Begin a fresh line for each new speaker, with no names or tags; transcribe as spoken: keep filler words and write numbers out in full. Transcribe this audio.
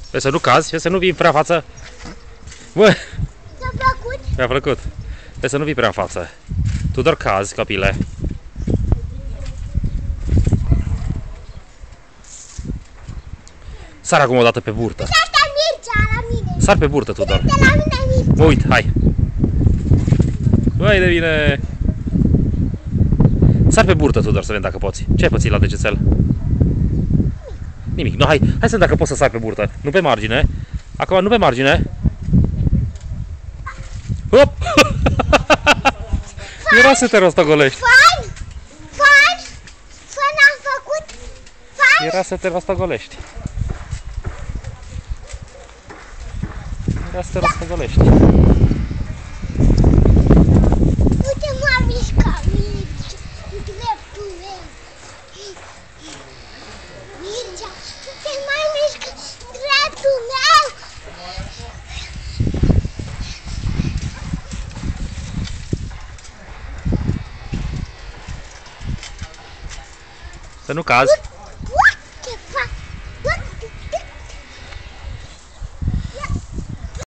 Vezi să nu cazi, vezi să nu vii prea în față. Bă!
Ți-a plăcut?
Mi-a plăcut. Vezi să nu vii prea în față. Tu doar cazi, copile. Sar acum o dată pe burtă.
Uite asta Mircea la mine.
Sar pe burtă, tu doar.
Uite la mine Mircea.
Mă uit, hai. Băi, de bine. Sar pe burtă, tu doar, să vedem dacă poți. Ce ai pățit la degețel? Nimic. Nu, hai, hai să vedem dacă poți să sari pe burtă. Nu pe margine. Acum nu pe margine. Hop! Era să te rostogolești.
Fan! Fan! Fan a făcut! Fan!
Era să te rostogolești. Era să te rostogolești.
Uite m-a mișcat Mircea în dreptul meu. Mircea, tu te mai mișcă dreptul meu.
Să nu cazi.